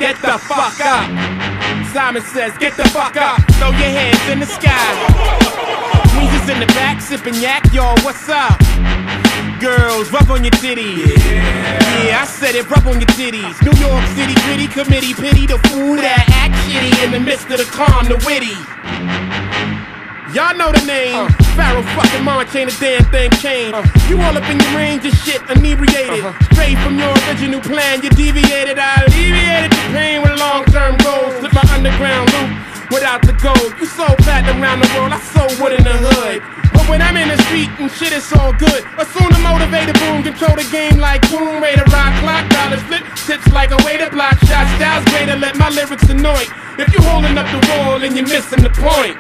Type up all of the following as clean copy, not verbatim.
get the fuck up. Simon says, get the fuck up, throw your hands in the sky. Weezer's in the back, sipping yak, y'all, what's up? Girls, rub on your titties. Yeah, I said it, rub on your titties. New York City, gritty committee, pity the fool that act shitty in the midst of the calm, the witty. Y'all know the name. Pharaoh fucking Monch, ain't a damn thing changed. You all up in your range of shit, inebriated. Straight from your original plan, you deviated. I alleviated the pain with long-term goals. Slip my underground loop without the gold. You sold platinum around the world, I sold wood in the hood. But when I'm in the street and shit, it's all good. Assume the motivated boom, control the game like Tomb Raider. Rock clock, dollars flip, tips like a way to block shots. Styles greater, let my lyrics annoy. If you holding up the wall and you're missing the point,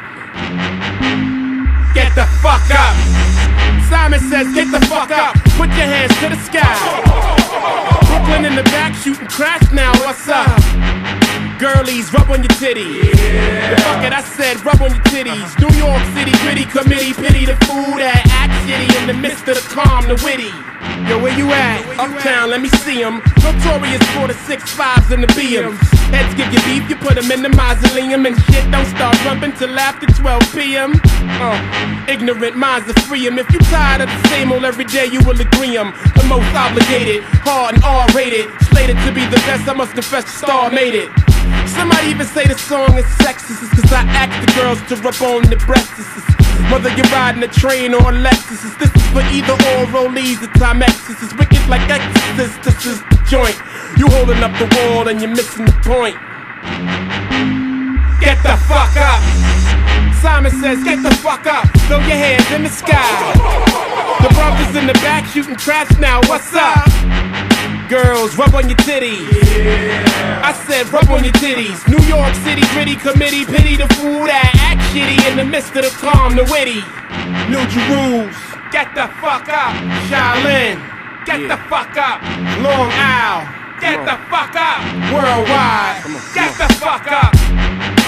get the fuck up. Simon says, get the fuck up. Put your hands to the sky. Brooklyn in the back, shooting crash now, what's up? Girlies, rub on your titties. Yeah. Fuck it, I said, rub on your titties. New York City, gritty committee, pity the fool that act shitty in the midst of the calm, the witty. Yo, where you at? Uptown, let me see 'em. Notorious for the 6.5s and the BMs. Heads give you beef, you put 'em in the mausoleum. And shit don't start rumping till after 12 p.m. Ignorant minds are free 'em. If you tired of the same old every day, you will agree 'em. The most obligated, hard and R-rated. Slated to be the best, I must confess the star made it. Somebody even say the song is sexist, it's cause I ask the girls to rub on the breasts. Whether you're riding a train or a Lexus, this is for either or rollies or Timexes. It's wicked like Exorcist, this is the joint. You holding up the wall and you're missing the point. Get the fuck up. Simon says, get the fuck up, throw your hands in the sky. The brothers in the back shooting trash now, what's up? Girls, rub on your titties. Yeah. I said, rub on your titties. New York City, gritty committee, pity the fool that act shitty in the midst of the calm, the witty. New Jerusalem, get the fuck up. Shaolin, get the fuck up. Long Isle, get the fuck up. Worldwide, get the fuck up.